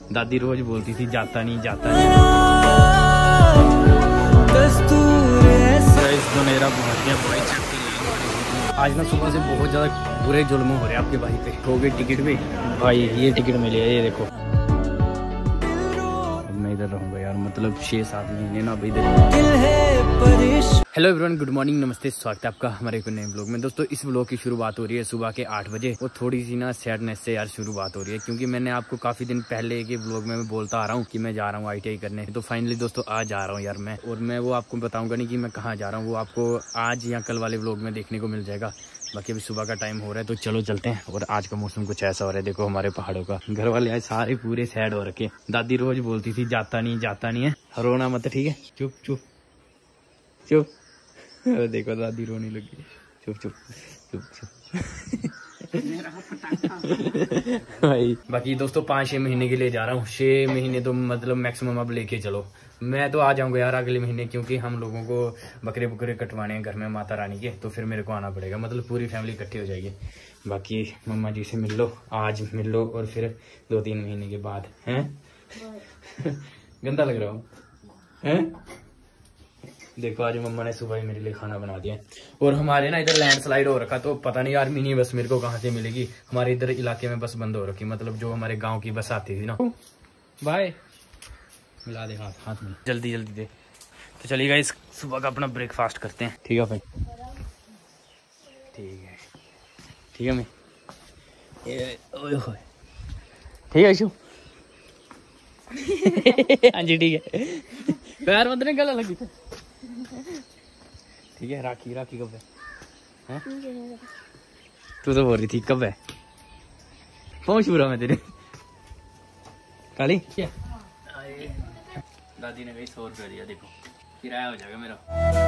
दादी रोज बोलती थी जाता नहीं जाता नहीं। दोनेरा पहुंच गया भाई। आज ना सुबह से बहुत ज्यादा बुरे जुल्म हो रहे हैं आपके भाई पे। हो गई टिकट भी भाई, ये टिकट मिली है, ये देखो। अब मैं इधर रहूंगा यार, मतलब 6-7 महीने ना अभी इधर। हेलो एवरीवन, गुड मॉर्निंग, नमस्ते, स्वागत है आपका हमारे एक नए ब्लॉग में। दोस्तों इस ब्लॉग की शुरुआत हो रही है सुबह के 8 बजे। वो थोड़ी सी ना सैडनेस से यार शुरुआत हो रही है, क्योंकि मैंने आपको काफी दिन पहले के ब्लॉग में मैं बोलता आ रहा हूँ कि मैं जा रहा हूँ ITI करने। तो फाइनली दोस्तों आज जा रहा हूँ यार मैं, और मैं वो आपको बताऊंगा नहीं कि मैं कहाँ जा रहा हूँ, वो आपको आज या कल वाले ब्लॉग में देखने को मिल जाएगा। बाकी अभी सुबह का टाइम हो रहा है, तो चलो चलते हैं। और आज का मौसम कुछ ऐसा हो रहा है, देखो हमारे पहाड़ों का। घर वाले आज सारे पूरे सैड हो रखे। दादी रोज बोलती थी जाता नहीं है, रोना मत, ठीक है, चुप चुप चुप। देखो दादी रोने लगी, चुप चुप चुप चुप। भाई बाकी दोस्तों 5-6 महीने के लिए जा रहा हूँ। 6 महीने तो मतलब मैक्सिमम अब लेके चलो। मैं तो आ जाऊंगा यार अगले महीने, क्योंकि हम लोगों को बकरे कटवाने हैं घर में माता रानी के, तो फिर मेरे को आना पड़ेगा। मतलब पूरी फैमिली इकट्ठी हो जाएगी। बाकी मम्मा जी से मिल लो, आज मिल लो, और फिर 2-3 महीने के बाद हैं। गंदा लग रहा हूँ हैं। देखो आज मम्मा ने सुबह ही मेरे लिए खाना बना दिया। और हमारे ना इधर लैंडस्लाइड हो रखा, तो पता नहीं यार मिनी बस मेरे को कहाँ से मिलेगी। हमारे इधर इलाके में बस बंद हो रखी, मतलब जो हमारे गांव की बस आती थी ना। बाय, मिला दे हाथ में, जल्दी जल्दी दे। तो चलिएगा इस सुबह का अपना ब्रेकफास्ट करते हैं, ठीक है भाई? ठीक है मैं ठीक है शू। हाँ जी ठीक है, पैर मत गला लगी थे, ठीक है। राखी कब है? तू तो बोल रही थी कब है? पहुंच बुरा मैं तेरे काली। दादी ने 100 रुपया दिया, देखो किराया हो जाएगा मेरा।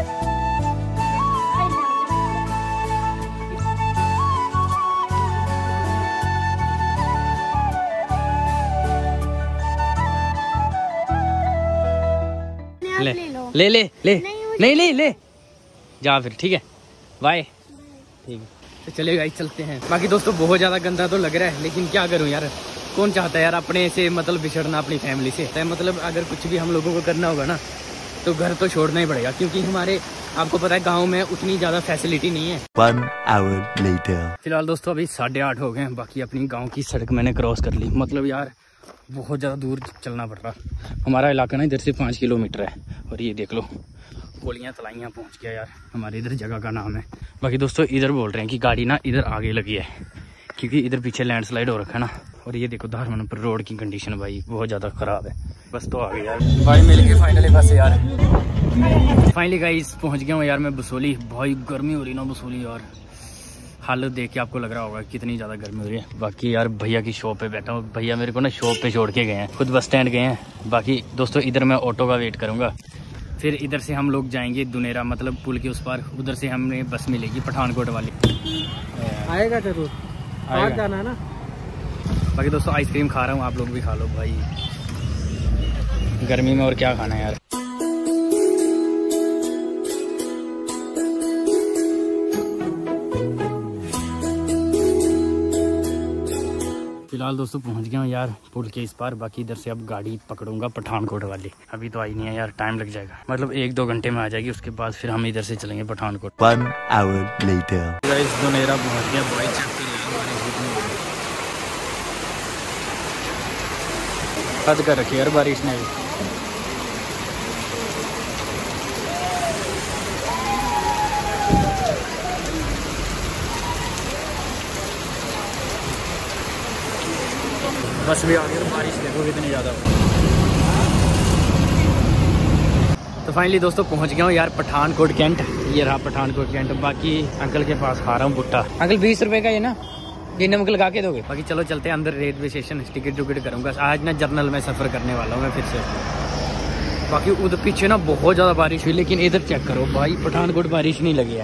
ले नहीं जा फिर, ठीक है बाय। ठीक है तो चलेगा, चलते हैं। बाकी दोस्तों बहुत ज्यादा गंदा तो लग रहा है, लेकिन क्या करूं यार, कौन चाहता है यार अपने से मतलब बिछड़ना अपनी फैमिली से। मतलब अगर कुछ भी हम लोगों को करना होगा ना, तो घर तो छोड़ना ही पड़ेगा, क्योंकि हमारे आपको पता है गांव में उतनी ज्यादा फैसिलिटी नहीं है। 1 hour later। फिलहाल दोस्तों अभी 8:30 हो गए हैं। बाकी अपनी गाँव की सड़क मैंने क्रॉस कर ली। मतलब यार बहुत ज्यादा दूर चलना पड़ रहा। हमारा इलाका ना इधर से 5 किलोमीटर है, और ये देख लो गोलियां तलाइयां पहुंच गया यार। हमारे इधर जगह का नाम है। बाकी दोस्तों इधर बोल रहे हैं कि गाड़ी ना इधर आगे लगी है, क्योंकि इधर पीछे लैंडस्लाइड हो रखा है ना। और ये देखो धारमन पर रोड की कंडीशन भाई बहुत ज्यादा खराब है। बस तो आ गए यार भाई, मिल गए फाइनली बस यार। फाइनली गाइस पहुंच गया हूँ यार मैं बसोली। भाई गर्मी हो रही ना बसोली यार, हालत देख के आपको लग रहा होगा कितनी ज्यादा गर्मी हो रही है। बाकी यार भैया की शॉप पे बैठा हूँ। भैया मेरे को ना शॉप पे छोड़ के गए हैं, खुद बस स्टैंड गए हैं। बाकी दोस्तों इधर मैं ऑटो का वेट करूंगा, फिर इधर से हम लोग जाएंगे दुनेरा, मतलब पुल के उस पार। उधर से हमें बस मिलेगी पठानकोट वाली। आएगा जरूर, आज जाना है ना। बाकी दोस्तों आइसक्रीम खा रहा हूँ, आप लोग भी खा लो भाई, गर्मी में और क्या खाना है यार। फिलहाल दोस्तों पहुंच गया हूँ यार पुल के इस पार। बाकी इधर से अब गाड़ी पकड़ूंगा पठानकोट वाली। अभी तो आई नहीं है यार, टाइम लग जाएगा, मतलब 1-2 घंटे में आ जाएगी। उसके बाद फिर हम इधर से चलेंगे पठानकोट। 1 hour later। दोनेरा पहुंच गया भाई। हद कर रखी यार बारिश ने। बस भी आ गई, बारिश देखो कितनी ज़्यादा। तो फाइनली दोस्तों पहुंच गया हूँ यार पठानकोट कैंट। ये रहा पठानकोट कैंट। बाकी अंकल के पास खा रहा हूँ भुट्टा। अंकल 20 रुपए का ये ना, ये नमक लगा के दोगे? बाकी चलो चलते हैं अंदर रेलवे स्टेशन, टिकट करूँगा। आज ना जर्नल में सफ़र करने वाला हूँ मैं फिर से। बाकी उधर पीछे ना बहुत ज़्यादा बारिश हुई, लेकिन इधर चेक करो भाई पठानकोट बारिश नहीं लगी है।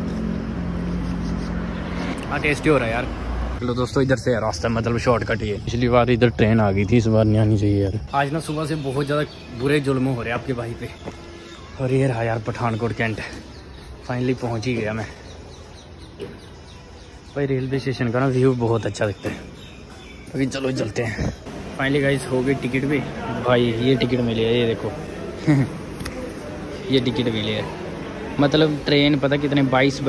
हाँ टेस्टी हो रहा है यार। चलो दोस्तों इधर से रास्ता मतलब शॉर्टकट ही है। पिछली बार इधर ट्रेन आ गई थी, इस बार नहीं आनी चाहिए यार। आज ना सुबह से बहुत ज़्यादा बुरे जुल्म हो रहे हैं आपके भाई पे। और ये रहा यार पठानकोट कैंट। फाइनली पहुंच ही गया मैं भाई। रेलवे स्टेशन का ना व्यू बहुत अच्छा दिखता है। अभी चलो चलते हैं। फाइनली गाइस हो गई टिकट भी भाई। ये टिकट मिली है, ये देखो ये टिकट मिली है। मतलब ट्रेन पता कितने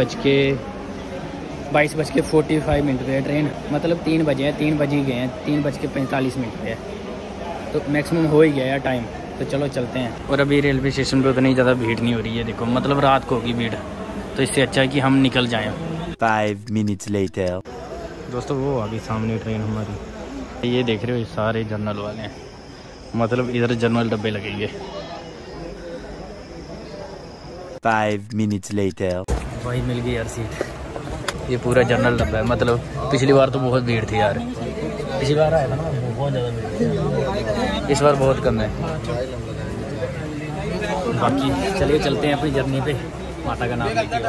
22:45 पे है ट्रेन। मतलब 3 बजे है, 3 बज ही गए हैं, 3:45 पे है। तो मैक्सिमम हो ही गया यार टाइम। तो चलो चलते हैं। और अभी रेलवे स्टेशन पे उतनी ज़्यादा भीड़ नहीं हो रही है, देखो मतलब रात को होगी भीड़। तो इससे अच्छा है कि हम निकल जाएं। 5 minutes later. दोस्तों वो आ गई सामने ट्रेन हमारी। ये देख रहे हो ये सारे जनरल वाले हैं, मतलब इधर जनरल डब्बे लगेंगे। 5 minutes later. भाई मिल गई यार सीट। ये पूरा जनरल डब्बा है। मतलब पिछली बार तो बहुत भीड़ थी यार, पिछली बार आया था ना बहुत ज़्यादा भीड़ थी, इस बार बहुत कम है। बाकी चलिए चलते हैं अपनी जर्नी पे, माता का नाम लेके।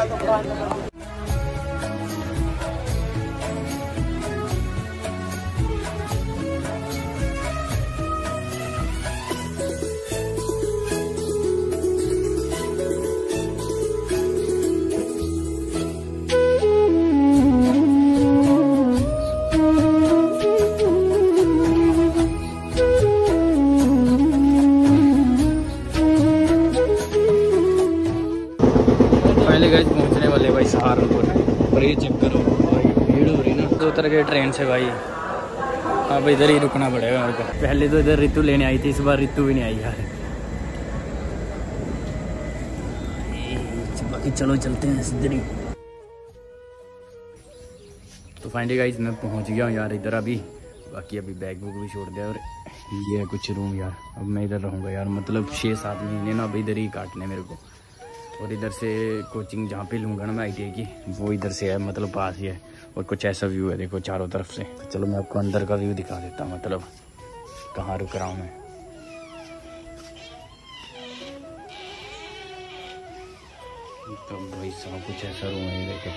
गाइस पहुंचने वाले भाई सहारनपुर। पर ये चक्कर हो भाई, भीड़ हो रही ना। तो उतर गए ट्रेन से भाई, अब इधर ही रुकना पड़ेगा मेरे को। पहले तो इधर रितु लेने आई थी, इस बार रितु भी नहीं आई यार। बाकी चलो चलते हैं इधर ही। तो फाइनली गाइस मैं पहुंच गया हूँ यार इधर अभी। बाकी अभी बैग बुक भी छोड़ दिया और ये है कुछ रूम यार। अब मैं इधर रहूँगा यार, मतलब 6-7 महीने ना अब इधर ही काटने मेरे को। और इधर से कोचिंग जहाँ पे लूँगा ना मैं ITI की, वो इधर से है, मतलब पास ही है। और कुछ ऐसा व्यू है देखो चारों तरफ से। तो चलो मैं आपको अंदर का व्यू दिखा देता हूँ, मतलब कहाँ रुक रहा हूँ मैं। तो भाई साहब कुछ ऐसा रूम है देखो।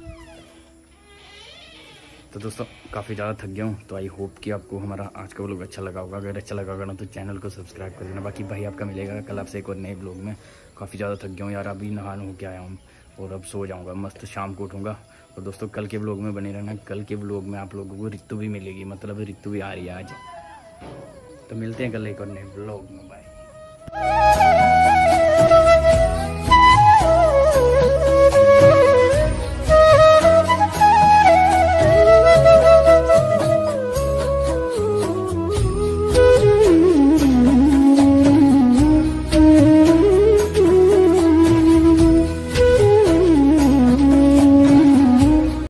तो दोस्तों काफ़ी ज़्यादा थक गया हूँ। तो आई होप कि आपको हमारा आज का व्लॉग अच्छा लगा होगा। अगर अच्छा लगा होगा ना तो चैनल को सब्सक्राइब कर देना। बाकी भाई आपका मिलेगा कल आपसे एक और नए व्लॉग में। काफ़ी ज़्यादा थक गया हूँ यार, अभी नहान हो के आया हूँ और अब सो जाऊँगा मस्त, शाम को उठूँगा। और दोस्तों कल के व्लॉग में बने रहना। कल के व्लॉग में आप लोगों को रितु भी मिलेगी, मतलब रितु भी आ रही है आज। तो मिलते हैं कल एक और नए व्लॉग में, बाय।